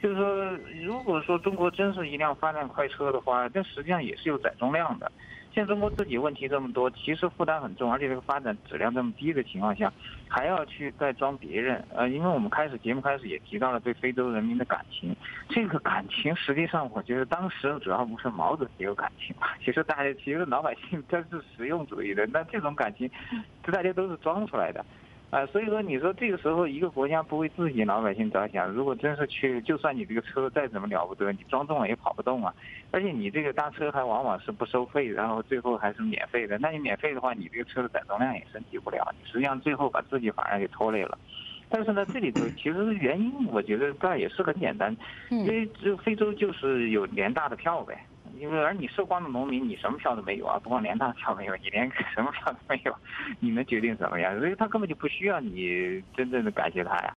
就是说，如果说中国真是一辆发展快车的话，这实际上也是有载重量的。现在中国自己问题这么多，其实负担很重，而且这个发展质量这么低的情况下，还要去再装别人。因为我们节目开始也提到了对非洲人民的感情，这个感情实际上我觉得当时主要不是毛主席有感情吧，其实老百姓他是实用主义的，那这种感情，大家都是装出来的。所以说，你说这个时候一个国家不为自己老百姓着想，如果真是就算你这个车再怎么了不得，你装重了也跑不动啊。而且你这个搭车还往往是不收费，然后最后还是免费的。那你免费的话，你这个车的载重量也升级不了，你实际上最后把自己反而给拖累了。但是呢，这里头其实原因，我觉得倒也是很简单，因为这非洲就是有联大的票呗。而你受光的农民，你什么票都没有啊！不光联大票没有，你连什么票都没有，你能决定怎么样？所以他根本就不需要你真正的感谢他呀。